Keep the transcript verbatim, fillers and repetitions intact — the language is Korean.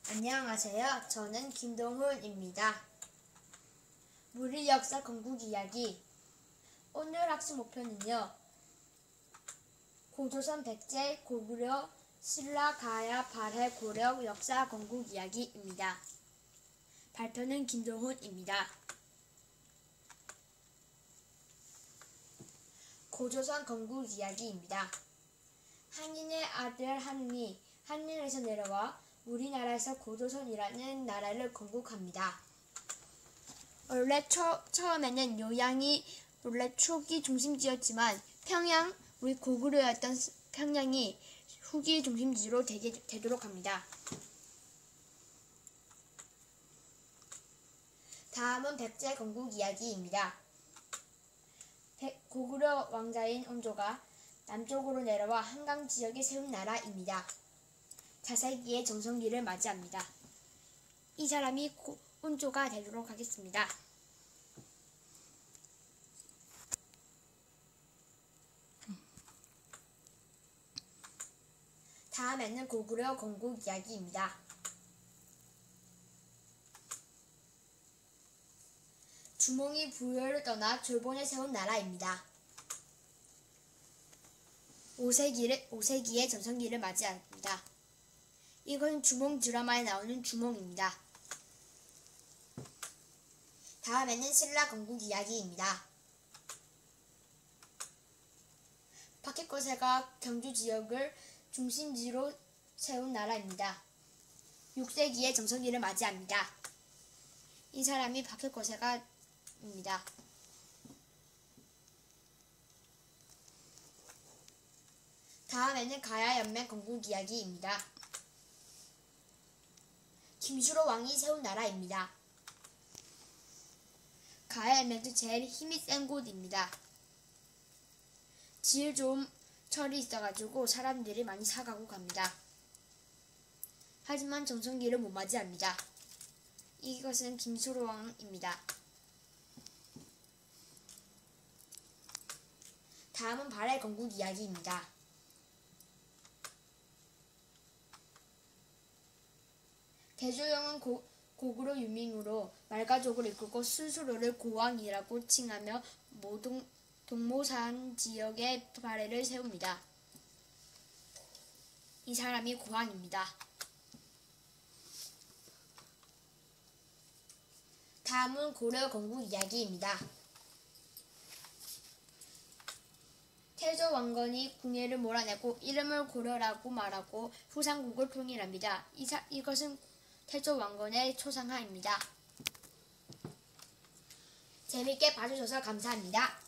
안녕하세요. 저는 김동훈입니다. 우리 역사 건국 이야기. 오늘 학습 목표는요. 고조선 백제 고구려 신라 가야 발해 고려 역사 건국 이야기입니다. 발표는 김동훈입니다. 고조선 건국 이야기입니다. 한인의 아들 한웅이 한인에서 내려와 우리나라에서 고조선이라는 나라를 건국합니다. 원래 처, 처음에는 요양이 원래 초기 중심지였지만 평양, 우리 고구려였던 평양이 후기 중심지로 되게, 되도록 합니다. 다음은 백제 건국 이야기입니다. 백, 고구려 왕자인 온조가 남쪽으로 내려와 한강 지역에 세운 나라입니다. 자세기의 정성기를 맞이합니다. 이 사람이 고, 온조가 되도록 하겠습니다. 다음에는 고구려 건국 이야기입니다. 주몽이 부여를 떠나 졸본에 세운 나라입니다. 오세기를, 오세기의 전성기를 맞이합니다. 이건 주몽 드라마에 나오는 주몽입니다. 다음에는 신라 건국 이야기입니다. 박해거세가 경주 지역을 중심지로 세운 나라입니다. 육 세기의 정성기를 맞이합니다. 이 사람이 박해거세가입니다. 다음에는 가야연맹 건국 이야기입니다. 김수로 왕이 세운 나라입니다. 가야연맹도 제일 힘이 센 곳입니다. 질 좋은 철이 있어가지고 사람들이 많이 사가고 갑니다. 하지만 정성기를 못 맞이합니다. 이것은 김수로 왕입니다. 다음은 발해 건국 이야기입니다. 대조영은 고, 고구려 유민으로 말가족을 이끌고 스스로를 고왕이라고 칭하며 모동, 동모산 지역에 발해를 세웁니다. 이 사람이 고왕입니다. 다음은 고려 건국 이야기입니다. 태조 왕건이 궁예를 몰아내고 이름을 고려라고 말하고 후삼국을 통일합니다. 이 사, 이것은 태조 왕건의 초상화입니다. 재밌게 봐주셔서 감사합니다.